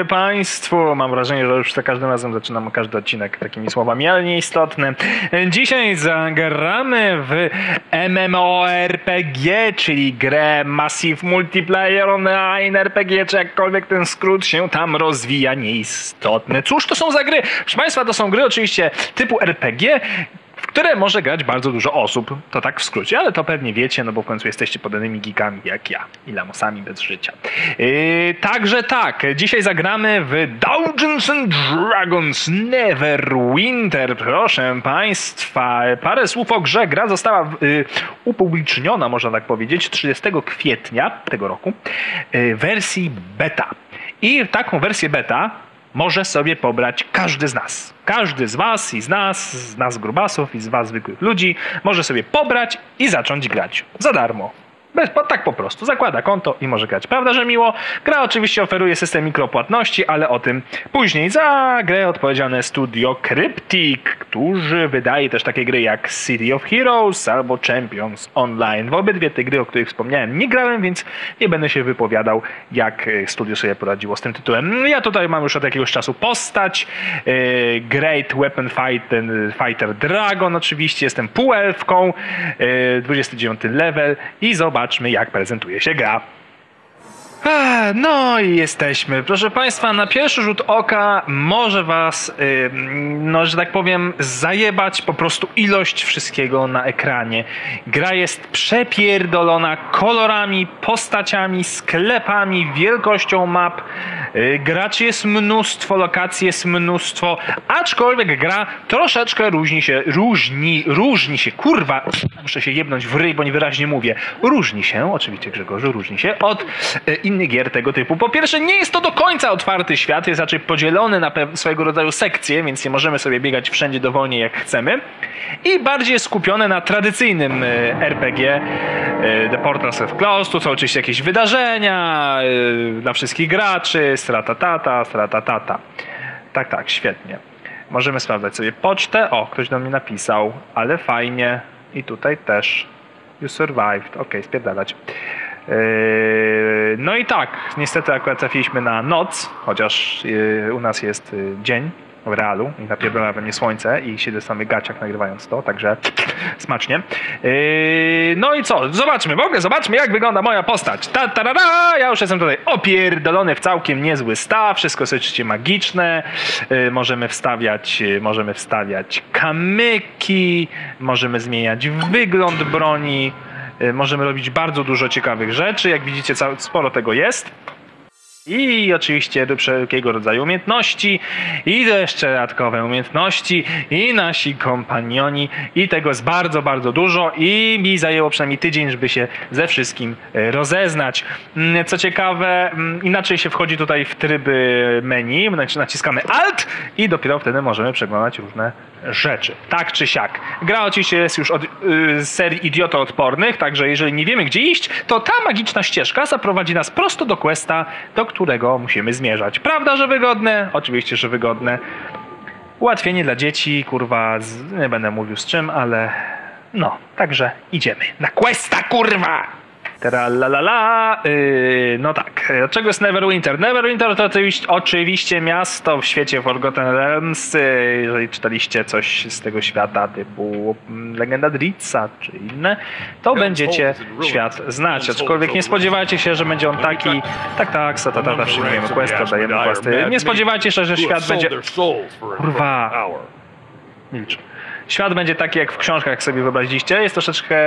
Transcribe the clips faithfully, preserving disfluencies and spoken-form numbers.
Państwu. Mam wrażenie, że już za każdym razem zaczynam każdy odcinek takimi słowami, ale nieistotne. Dzisiaj zagramy w MMORPG, czyli grę Massive Multiplayer Online R P G, czy jakkolwiek ten skrót się tam rozwija, nieistotne. Cóż to są za gry? Proszę Państwa, to są gry oczywiście typu R P G, w które może grać bardzo dużo osób. To tak w skrócie, ale to pewnie wiecie, no bo w końcu jesteście podobnymi geekami jak ja i lamusami bez życia. Yy, także tak, dzisiaj zagramy w Dungeons and Dragons Neverwinter. Proszę Państwa, parę słów o grze. Gra została yy, upubliczniona, można tak powiedzieć, trzydziestego kwietnia tego roku yy, w wersji beta. I taką wersję beta może sobie pobrać każdy z nas. Każdy z was i z nas, z nas grubasów i z was zwykłych ludzi może sobie pobrać i zacząć grać za darmo. Bez, tak po prostu. Zakłada konto i może grać. Prawda, że miło? Gra oczywiście oferuje system mikropłatności, ale o tym później. Za grę odpowiedzialne studio Cryptic, którzy wydaje też takie gry jak City of Heroes albo Champions Online. W obydwie te gry, o których wspomniałem, nie grałem, więc nie będę się wypowiadał, jak studio sobie poradziło z tym tytułem. Ja tutaj mam już od jakiegoś czasu postać. Great Weapon Fighter, Fighter Dragon oczywiście. Jestem półelfką. dwudziesty dziewiąty level i zobacz, Zobaczmy, jak prezentuje się gra. No i jesteśmy. Proszę Państwa, na pierwszy rzut oka może Was, yy, no że tak powiem, zajebać po prostu ilość wszystkiego na ekranie. Gra jest przepierdolona kolorami, postaciami, sklepami, wielkością map. Yy, graczy jest mnóstwo, lokacji jest mnóstwo, aczkolwiek gra troszeczkę różni się, różni, różni się, kurwa, muszę się jebnąć w ryj, bo niewyraźnie mówię. Różni się, oczywiście Grzegorzu, różni się od yy, innych gier tego typu. Po pierwsze, nie jest to do końca otwarty świat, jest raczej podzielony na swojego rodzaju sekcje, więc nie możemy sobie biegać wszędzie dowolnie jak chcemy. I bardziej jest skupione na tradycyjnym R P G The Portals of Close. Tu są oczywiście jakieś wydarzenia dla wszystkich graczy, stratatata, stratatata. Tak, tak, świetnie. Możemy sprawdzać sobie pocztę. O, ktoś do mnie napisał, ale fajnie. I tutaj też. You survived. Ok, spierdalać. No i tak, niestety akurat trafiliśmy na noc, chociaż u nas jest dzień w realu i napierdala we mnie słońce i siedzę w samych gaciach nagrywając to, także smacznie. No i co? Zobaczmy, w ogóle zobaczmy, jak wygląda moja postać. Ta, ta, ta, ta. Ja już jestem tutaj opierdolony w całkiem niezły staw, wszystko jest oczywiście magiczne. Możemy wstawiać, możemy wstawiać kamyki, możemy zmieniać wygląd broni. Możemy robić bardzo dużo ciekawych rzeczy. Jak widzicie, sporo tego jest. I oczywiście wszelkiego rodzaju umiejętności. I jeszcze dodatkowe umiejętności. I nasi kompanioni. I tego jest bardzo, bardzo dużo. I mi zajęło przynajmniej tydzień, żeby się ze wszystkim rozeznać. Co ciekawe, inaczej się wchodzi tutaj w tryby menu. Naciskamy Alt i dopiero wtedy możemy przeglądać różne rzeczy. Tak czy siak. Gra oczywiście jest już od y, serii idiotoodpornych, także jeżeli nie wiemy gdzie iść, to ta magiczna ścieżka zaprowadzi nas prosto do questa, do którego musimy zmierzać. Prawda, że wygodne? Oczywiście, że wygodne. Ułatwienie dla dzieci, kurwa, z, nie będę mówił z czym, ale no, także idziemy na questa, kurwa! Teraz la la la, yy, no tak, czego jest Neverwinter? Neverwinter to oczywiście, oczywiście miasto w świecie Forgotten Realms. Yy, jeżeli czytaliście coś z tego świata typu Legenda Dritza czy inne, to będziecie świat znać, aczkolwiek nie spodziewajcie się, że będzie on taki, tak tak, satatata, przyjmujemy questy, dajemy questy, nie spodziewajcie się, że świat będzie, kurwa, milcz. Świat będzie taki jak w książkach, jak sobie wyobraziliście. Jest troszeczkę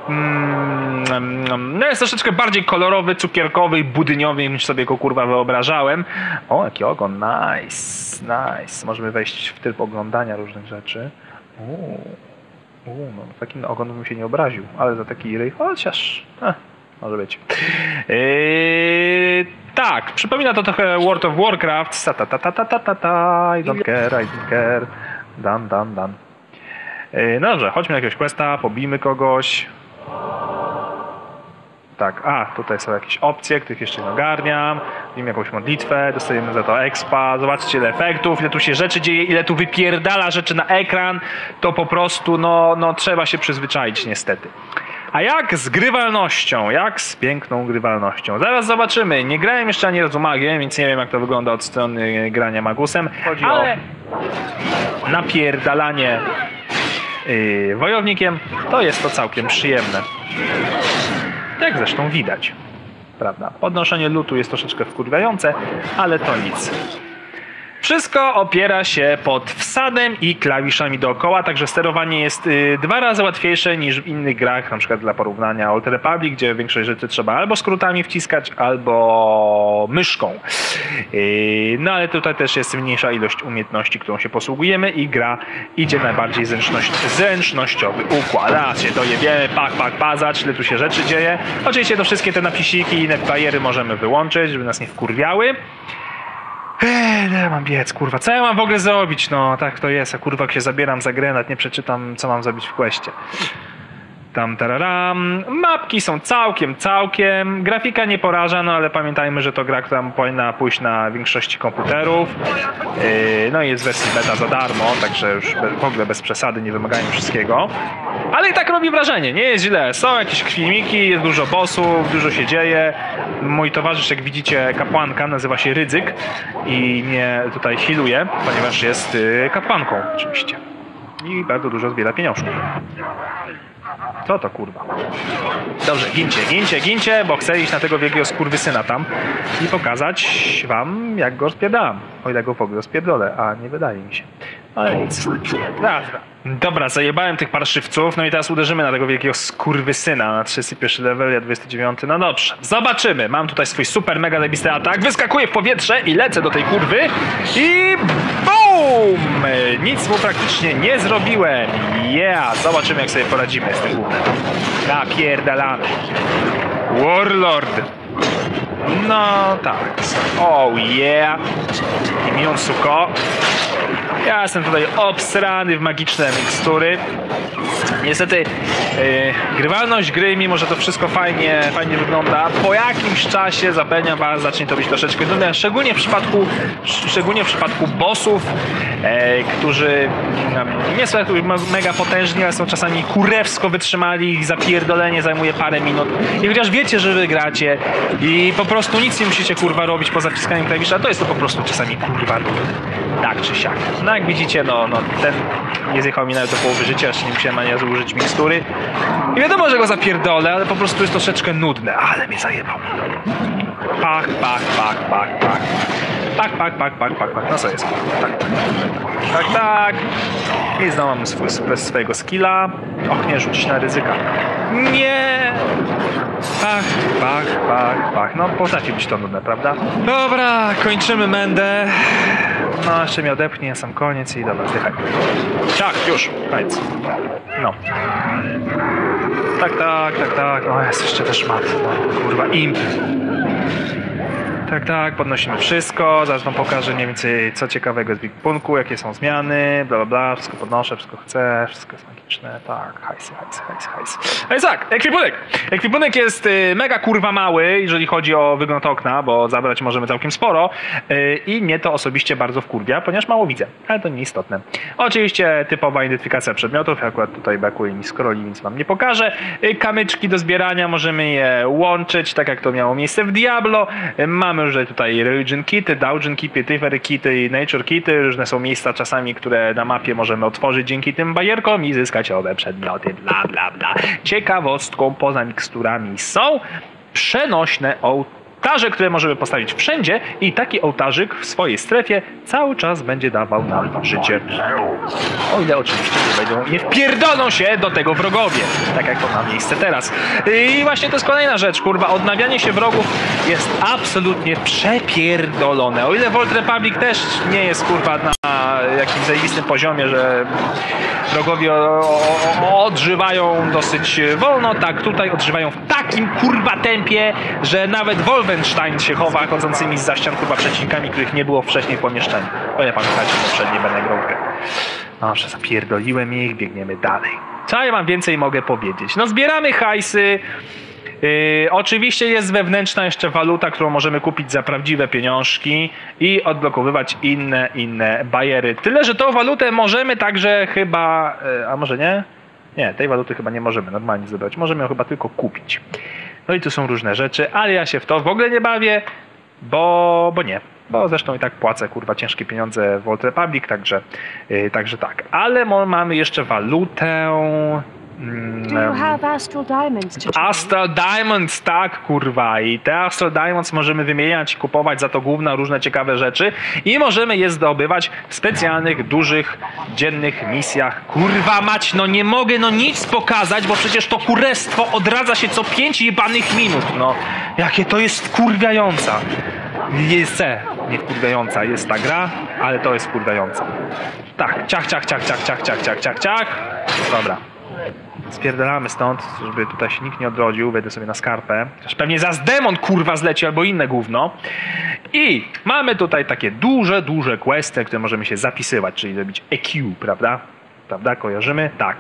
mm, no jest troszeczkę bardziej kolorowy, cukierkowy i budyniowy niż sobie go kurwa wyobrażałem. O, jaki ogon, nice, nice. Możemy wejść w tryb oglądania różnych rzeczy. Uuu, uu, no takim ogon bym się nie obraził, ale za taki ryj, chociaż eh, może być. Yy, tak, przypomina to trochę World of Warcraft. Ta ta ta ta ta ta ta. I don't care, I don't care. Dan, dan, dan. No dobrze, chodźmy na jakiegoś questa, pobijmy kogoś. Tak, a tutaj są jakieś opcje, których jeszcze nie ogarniam. Robimy jakąś modlitwę, dostajemy za to expa. Zobaczcie ile efektów, ile tu się rzeczy dzieje, ile tu wypierdala rzeczy na ekran. To po prostu, no, no trzeba się przyzwyczaić niestety. A jak z grywalnością? Jak z piękną grywalnością? Zaraz zobaczymy. Nie grałem jeszcze ani razu magiem, więc nie wiem jak to wygląda od strony grania magusem. Chodzi ale o napierdalanie yy, wojownikiem. To jest to całkiem przyjemne. Jak zresztą widać. Prawda? Podnoszenie lutu jest troszeczkę wkurwiające, ale to nic. Wszystko opiera się pod wsadem i klawiszami dookoła, także sterowanie jest y, dwa razy łatwiejsze niż w innych grach, na przykład dla porównania Old Republic, gdzie większość rzeczy trzeba albo skrótami wciskać, albo myszką. Y, no ale tutaj też jest mniejsza ilość umiejętności, którą się posługujemy i gra idzie najbardziej zręczność, zręcznościowy układ. Raz się dojebiemy, pak, pak, pazacz, ile tu się rzeczy dzieje. Oczywiście to wszystkie te napisiki i inne bariery możemy wyłączyć, żeby nas nie wkurwiały. Eee, nie mam biec, kurwa. Co ja mam w ogóle zrobić? No, tak to jest. A kurwa, jak się zabieram za grę, nawet nie przeczytam, co mam zrobić w questie. Tam, tararam. Mapki są całkiem, całkiem. Grafika nie poraża, no ale pamiętajmy, że to gra, która powinna pójść na większości komputerów. Yy, no i jest w wersji beta za darmo, także już w ogóle bez przesady, nie wymagają wszystkiego. Ale i tak robi wrażenie, nie jest źle. Są jakieś filmiki, jest dużo bossów, dużo się dzieje. Mój towarzysz, jak widzicie, kapłanka, nazywa się Rydzyk i mnie tutaj healuje, ponieważ jest yy, kapłanką oczywiście. I bardzo dużo zbiera pieniążków. Co to kurwa? Dobrze, gincie, gincie, gincie, bo chcę iść na tego wielkiego skurwysyna tam i pokazać wam, jak go spierdalam. O ile go w ogóle spierdolę, a nie wydaje mi się. Ale nic. Dobra, dobra, zajebałem tych parszywców, no i teraz uderzymy na tego wielkiego skurwysyna na trzydziesty pierwszy level, ja dwudziesty dziewiąty. No dobrze, zobaczymy. Mam tutaj swój super mega zajebisty atak, wyskakuję w powietrze i lecę do tej kurwy i BOOM! Nic mu praktycznie nie zrobiłem. Yeah, zobaczymy jak sobie poradzimy z tym głównym. Napierdalamy. Warlord. No tak. Oh yeah. Imion suko. Ja jestem tutaj obsrany w magiczne mikstury. Niestety yy, grywalność gry, mimo że to wszystko fajnie, fajnie wygląda, po jakimś czasie, zapewniam was, zacznie to być troszeczkę nudne, szczególnie w przypadku, szczególnie w przypadku bossów, yy, którzy yy, nie są jakoś mega potężni, ale są czasami kurewsko wytrzymali, ich zapierdolenie zajmuje parę minut. I chociaż wiecie, że wygracie i po prostu nic nie musicie kurwa robić poza wciskaniem klawisza, to jest to po prostu czasami kurwa nudne. Tak czy siak. No jak widzicie, no, no ten nie zjechał mi nawet do połowy życia, jeszcze nie musiałem ani razu użyć mikstury. I wiadomo, że go zapierdolę, ale po prostu jest troszeczkę nudne. Ale mnie zajebał. Pach, pach, pach, pach, pach. Pach, pach, pach, pach, pach, pach. No co jest? Tak, tak, tak, tak, tak. I znowu mam swój, swojego skilla. Och, nie rzucić na ryzyka. Nie! Pach, pach, pach, pach. No potrafi być to nudne, prawda? Dobra, kończymy mędę. No, jeszcze mnie odepchnie, sam koniec i dobra, zdychaj. Ciach, już, koniec. No. Tak, tak, tak, tak. O, jest jeszcze też mat. No, kurwa, imp. Tak, tak, podnosimy wszystko. Zaraz wam pokażę mniej więcej, co ciekawego jest w ekwipunku, jakie są zmiany, bla, bla, bla. Wszystko podnoszę, wszystko chcę, wszystko jest magiczne. Tak, hajsy, hajsy, hajsy, hajsy. No i tak, ekwipunek. Ekwipunek jest y, mega kurwa mały, jeżeli chodzi o wygląd okna, bo zabrać możemy całkiem sporo. Y, I mnie to osobiście bardzo wkurwia, ponieważ mało widzę, ale to nieistotne. Oczywiście typowa identyfikacja przedmiotów, akurat tutaj brakuje mi scrolli, więc wam nie pokażę. Y, kamyczki do zbierania, możemy je łączyć, tak jak to miało miejsce w Diablo. Y, mamy już tutaj religion kity, Doujin kity, Tifery kity i nature kity. Różne są miejsca czasami, które na mapie możemy otworzyć dzięki tym bajerkom i zyskać owe przedmioty, bla bla bla. Ciekawostką poza miksturami są przenośne ołtarze, które możemy postawić wszędzie i taki ołtarzyk w swojej strefie cały czas będzie dawał nam życie. O ile oczywiście nie będą, nie wpierdolą się do tego wrogowie, tak jak to ma miejsce teraz. I właśnie to jest kolejna rzecz, kurwa, odnawianie się wrogów jest absolutnie przepierdolone. O ile w Old Republic też nie jest, kurwa, na jakimś zajebistym poziomie, że wrogowie o, o, o, odżywają dosyć wolno, tak tutaj odżywają w takim, kurwa, tempie, że nawet Wolfenstein się chowa chodzącymi zza ścian, kurwa, przeciwnikami, których nie było wcześniej w pomieszczeniu. O ile pamiętacie poprzednie będę grał w grę. No, że zapierdoliłem ich, biegniemy dalej. Co ja wam więcej mogę powiedzieć? No, zbieramy hajsy. Yy, oczywiście jest wewnętrzna jeszcze waluta, którą możemy kupić za prawdziwe pieniążki i odblokowywać inne, inne bajery. Tyle, że tą walutę możemy także chyba, yy, a może nie? Nie, tej waluty chyba nie możemy normalnie zebrać. Możemy ją chyba tylko kupić. No i tu są różne rzeczy, ale ja się w to w ogóle nie bawię, bo, bo nie. Bo zresztą i tak płacę, kurwa, ciężkie pieniądze w Old Republic, także, yy, także tak. Ale mamy jeszcze walutę... Do you have Astral Diamonds to trade? Astral Diamonds, tak, kurwa. I te Astral Diamonds możemy wymieniać i kupować za to gówno różne ciekawe rzeczy. I możemy je zdobywać w specjalnych, dużych, dziennych misjach. Kurwa mać, no nie mogę no nic pokazać, bo przecież to kurestwo odradza się co pięć jebanych minut. No, jakie to jest wkurwiająca. Jest, nie wkurwiająca jest ta gra, ale to jest wkurwiająca. Tak, ciach, ciach, ciach, ciach, ciach, ciach, ciach, ciach, ciach. Dobra. Spierdalamy stąd, żeby tutaj się nikt nie odrodził. Wejdę sobie na skarpę. Chociaż pewnie zaraz demon kurwa zleci albo inne gówno. I mamy tutaj takie duże, duże questy, które możemy się zapisywać, czyli zrobić E Q, prawda? Prawda? Kojarzymy? Tak.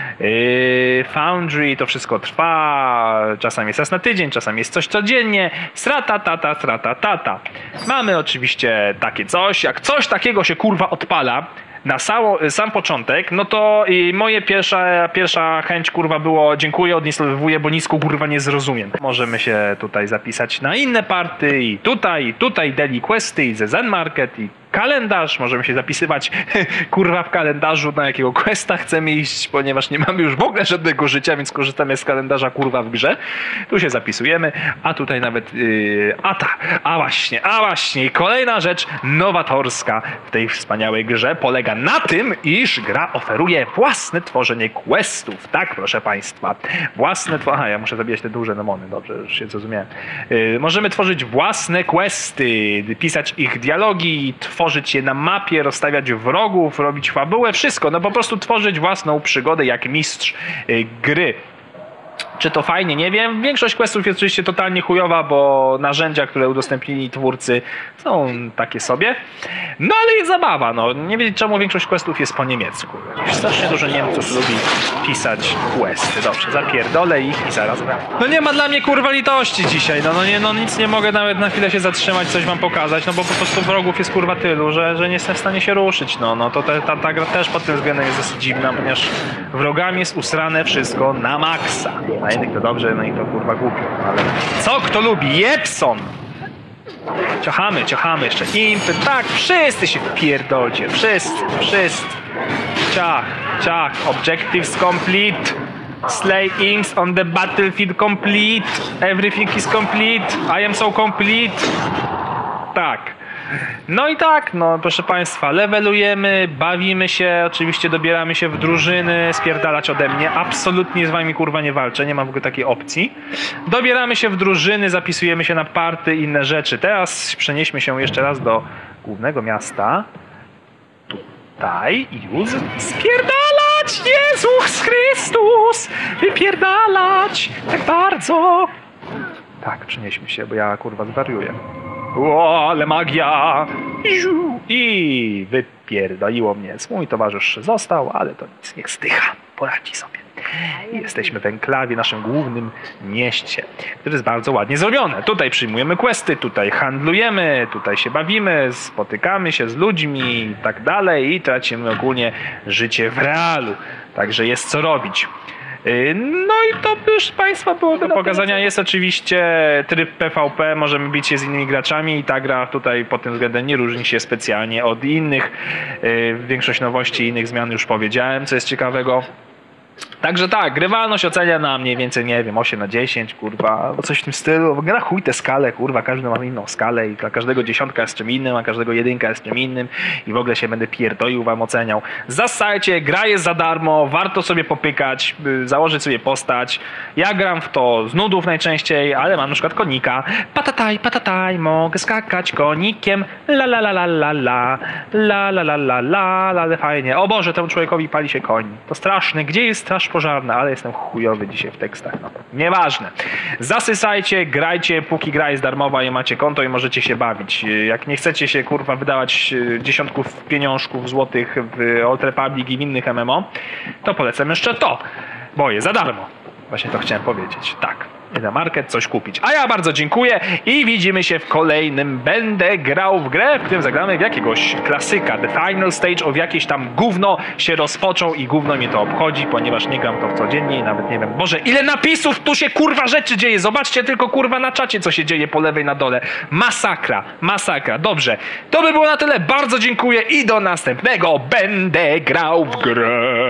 Yy, Foundry, to wszystko trwa. Czasami jest raz na tydzień, czasami jest coś codziennie. Strata, tata, strata, tata. Mamy oczywiście takie coś. Jak coś takiego się kurwa odpala na sało, sam początek, no to i moje pierwsza, pierwsza chęć kurwa było dziękuję, odinstalowuję, bo nisku kurwa nie zrozumiem. Możemy się tutaj zapisać na inne party i tutaj, i tutaj daily questy i ze Zen Market i kalendarz, możemy się zapisywać kurwa w kalendarzu, na jakiego questa chcemy iść, ponieważ nie mamy już w ogóle żadnego życia, więc korzystamy z kalendarza kurwa w grze. Tu się zapisujemy, a tutaj nawet yy, a ta, a właśnie, a właśnie i kolejna rzecz nowatorska w tej wspaniałej grze polega na tym, iż gra oferuje własne tworzenie questów. Tak, proszę państwa, własne tworzenie, aha, ja muszę zabijać te duże demony, dobrze, już się zrozumiałem. Yy, możemy tworzyć własne questy, pisać ich dialogi, tworzyć je na mapie, rozstawiać wrogów, robić fabułę, wszystko. No po prostu tworzyć własną przygodę jak mistrz y, gry. Czy to fajnie? Nie wiem. Większość questów jest oczywiście totalnie chujowa, bo narzędzia, które udostępnili twórcy, są takie sobie. No ale jest zabawa. No. Nie wiem czemu większość questów jest po niemiecku. Strasznie dużo Niemców lubi pisać questy. Dobrze, zapierdolę ich i zaraz wracam. No nie ma dla mnie kurwa litości dzisiaj. No, no, nie, no nic nie mogę nawet na chwilę się zatrzymać, coś wam pokazać, no bo po prostu wrogów jest kurwa tylu, że, że nie jestem w stanie się ruszyć. No, no to te, ta, ta gra też pod tym względem jest dosyć dziwna, ponieważ wrogami jest usrane wszystko na maksa. Na jednych to dobrze, no i to kurwa głupio, ale co kto lubi? Jepson! Ciachamy, ciachamy jeszcze. Impy, tak, wszyscy się pierdolcie, wszyscy, wszyscy. Ciach, ciach, objectives complete. Slay imps on the battlefield complete. Everything is complete. I am so complete. Tak. No i tak, no proszę państwa, levelujemy, bawimy się, oczywiście dobieramy się w drużyny, spierdalać ode mnie, absolutnie z wami kurwa nie walczę, nie ma w ogóle takiej opcji. Dobieramy się w drużyny, zapisujemy się na party, inne rzeczy. Teraz przenieśmy się jeszcze raz do głównego miasta. Tutaj i już spierdalać! Jezus Chrystus! Wypierdalać! Tak bardzo! Tak, przenieśmy się, bo ja kurwa zwariuję. O, ale magia! I wypierdoliło mnie. Mój towarzysz został, ale to nic, niech zdycha. Poradzi sobie. I jesteśmy w enklawie, naszym głównym mieście, które jest bardzo ładnie zrobione. Tutaj przyjmujemy questy, tutaj handlujemy, tutaj się bawimy, spotykamy się z ludźmi i tak dalej i tracimy ogólnie życie w realu. Także jest co robić. No i to proszę państwa było do pokazania. Jest oczywiście tryb P V P, możemy bić się z innymi graczami i ta gra tutaj pod tym względem nie różni się specjalnie od innych. Większość nowości i innych zmian już powiedziałem, co jest ciekawego. Także tak, grywalność ocenia na mniej więcej, nie wiem, osiem na dziesięć, kurwa, albo coś w tym stylu. W ogóle na chuj te skale, kurwa, każdy ma inną skalę i dla każdego dziesiątka jest czym innym, a każdego jedynka jest czym innym i w ogóle się będę pierdolił, wam oceniał. Zasajcie, gra jest za darmo, warto sobie popykać, założyć sobie postać. Ja gram w to z nudów najczęściej, ale mam na przykład konika. Patataj, patataj, mogę skakać konikiem, la la la la la la, la la la la la, ale fajnie. O Boże, temu człowiekowi pali się koń. To straszne, gdzie jest straż pożarna, ale jestem chujowy dzisiaj w tekstach. No, nieważne. Zasysajcie, grajcie, póki gra jest darmowa i macie konto i możecie się bawić. Jak nie chcecie się kurwa wydawać dziesiątków pieniążków złotych w Old Republic i w innych M M O, to polecam jeszcze to, bo jest za darmo. Właśnie to chciałem powiedzieć. Tak. na market coś kupić. A ja bardzo dziękuję i widzimy się w kolejnym. Będę grał w grę, w którym zagramy w jakiegoś klasyka. The Final Stage of jakieś tam gówno się rozpoczął i gówno mnie to obchodzi, ponieważ nie gram to codziennie i nawet nie wiem. Boże, ile napisów tu się kurwa rzeczy dzieje. Zobaczcie tylko kurwa na czacie, co się dzieje po lewej na dole. Masakra, masakra. Dobrze, to by było na tyle. Bardzo dziękuję i do następnego. Będę grał w grę.